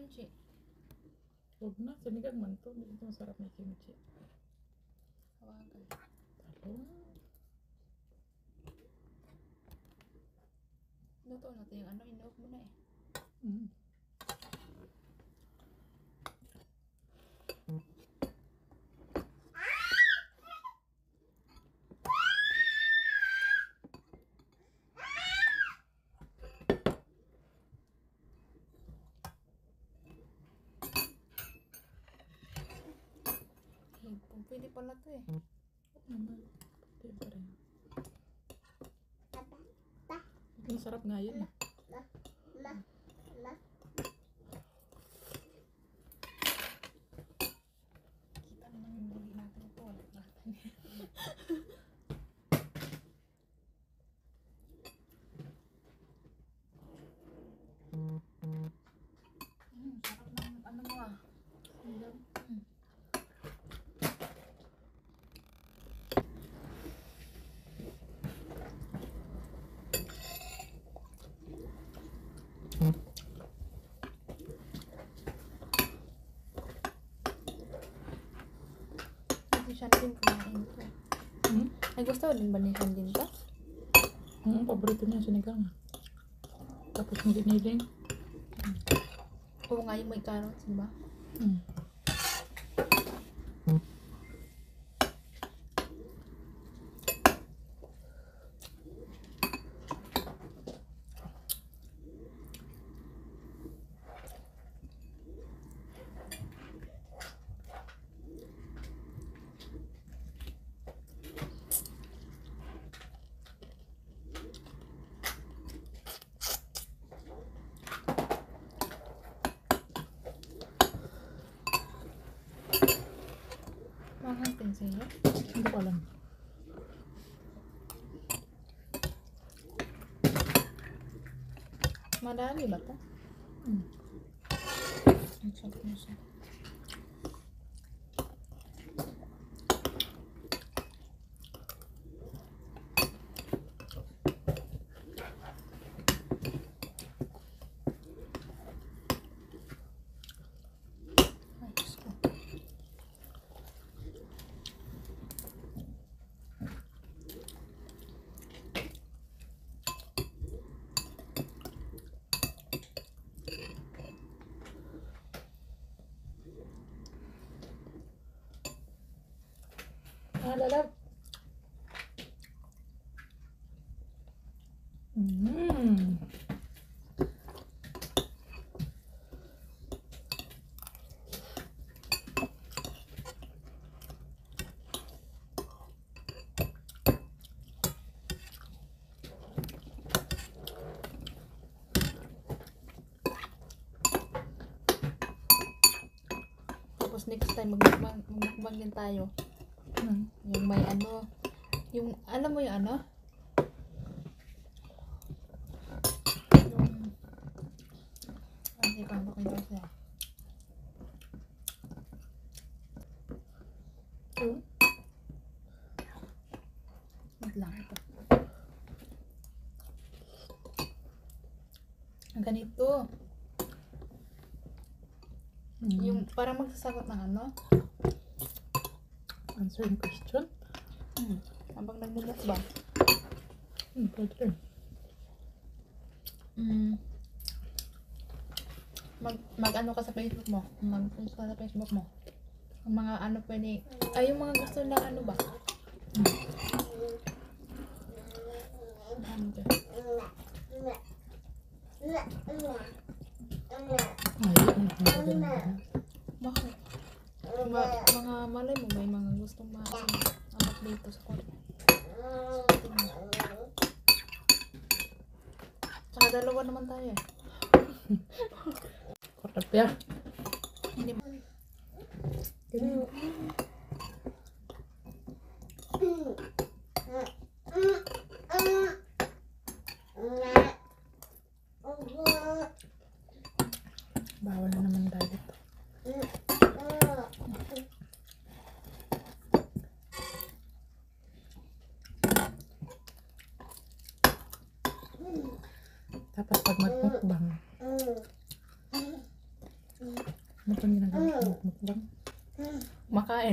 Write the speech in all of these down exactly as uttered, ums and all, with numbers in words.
kimchi. Huwag na, sinigang man to. Hindi ito masarap na kimchi. Hawakan. Talo. Luto natin yung ano, inuog mo na eh. Mm. Pwede pala to eh. Naman. Pwede pa rin. Masarap nga yun eh. Kita naman yung buli natin ito. Wala natin. Hmm, sarap ng ano mo ah. Hmm. Hindi siya din kumain to. Hmm? Ay, gusto din ba ni Sean din to? Hmm, paborito niya sinigang. Tapos ng giniling. Oo nga yung may carrots, di ba? Hmm. Mahal din sa'yo. Hindi ko alam. Madami ba to? Hmm. Ang sarap na siya. Ay, Diyos ko. Ah, lalab. Mm. Tapos next time magmukbang, magmukbang din tayo. Hmm. Yung may ano, yung alam mo yung ano? Yung hindi pa ako kayo siya. Hmm. Wait lang ito. Ang ganito. Hmm. Yung parang magsasagot ng ano? Answering question? Hmm. Habang nagmumukbang. Hmm, pwede rin. Mm. Mag, mag ano ka sa Facebook mo? Mag post ka sa Facebook mo. Ang mga ano pwede, ay yung mga gusto lang ano ba? Hmm. Ano ba? Ayun, hindi ko ganun. Bakit? Ma, mga malay mo may mga gustong ma-anak dito sa kwarto. Tsaka dalawa naman tayo eh. Korap ya. Hindi mo. Ganun. Bawal na naman diet. Tapos pag magmukbang, kumain.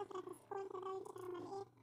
para sa spoon, pero gawin ko sa maliit.